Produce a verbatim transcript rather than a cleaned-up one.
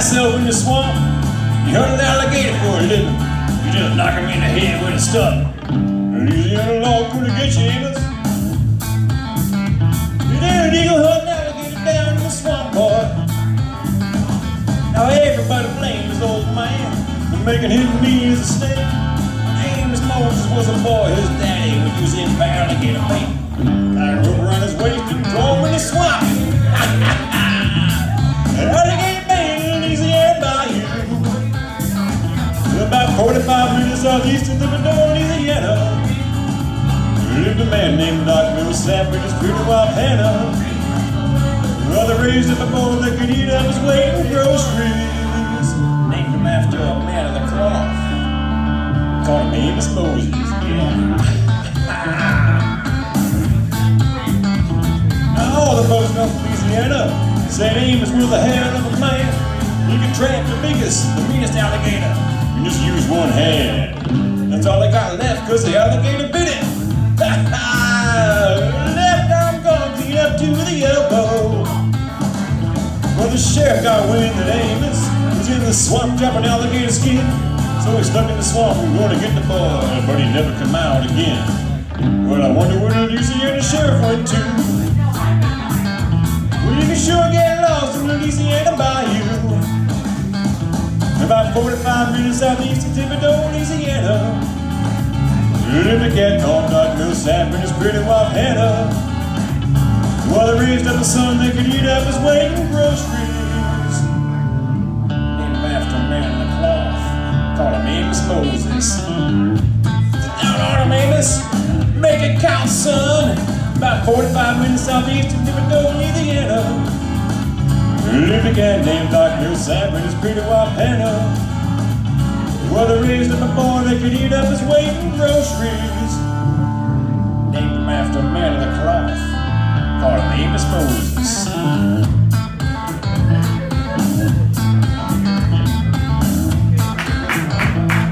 myself in the swamp. You hunt an alligator for a living. You just knock him in the head with a stump. Louisiana law gonna get you, Amos. You did an eagle hunt an alligator down in the swamp, boy. Now everybody blames this old man for making him mean as a snake. Amos Moses was a boy, his daddy would use him for alligator bait. Tied a rope around his waist and throw him in the swamp. An alligator bait in Louisiana bayou. About forty-five minutes southeast of Livernois, Louisiana, lived a man named Doc Millsap with his pretty wife Hannah. Well, they raised up a boy that could eat up his weight in groceries. Named him after a man of the cloth. Called him Amos Moses. Yeah. Now all the folks in Louisiana said Amos was the hell of a man. He could trap the biggest, the meanest alligator and just use one hand. That's all they got left because the alligator bit it. Left arm gone clean up to the elbow. Well, the sheriff got wind that Amos was in the swamp dropping alligator skin. So he stuck in the swamp and going to get the boy, but he never come out again. Well, I wonder where the Louisiana sheriff went to. Well, you can sure get lost in Louisiana bayou. About forty-five minutes southeast of Thibodeau, Louisiana, lived a cat called Doc Millsap and his pretty wife Hannah. Well, they raised up a son that could eat up his weight in groceries. Named him after a man in the cloth, called him Amos Moses. Sit down on him, Amos. Make it count, son. About forty-five minutes southeast of Thibodeau, Louisiana, lived a cat named Doc Millsap and his pretty wife Hannah. Well, they raised up a boy that could eat up his weight in groceries. Named him after a man of the cloth, called him Amos Moses.